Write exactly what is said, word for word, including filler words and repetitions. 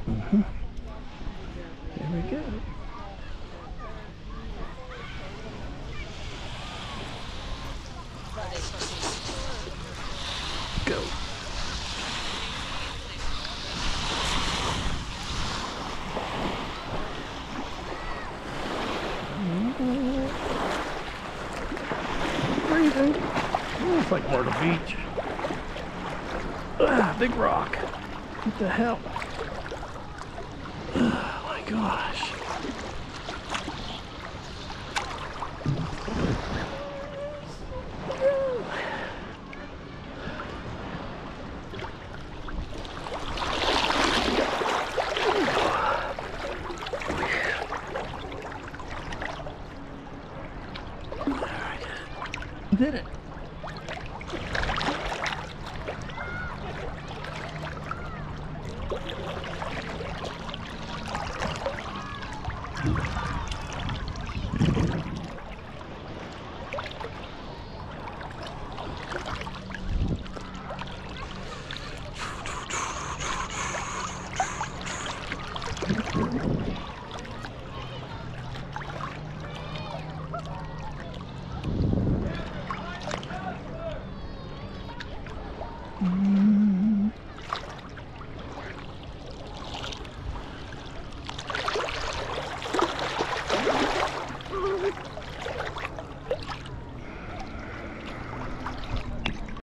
Mm-hmm. There we go. Go. Breathing. Oh, it's like Myrtle Beach. Ah, big rock. What the hell? Oh my gosh.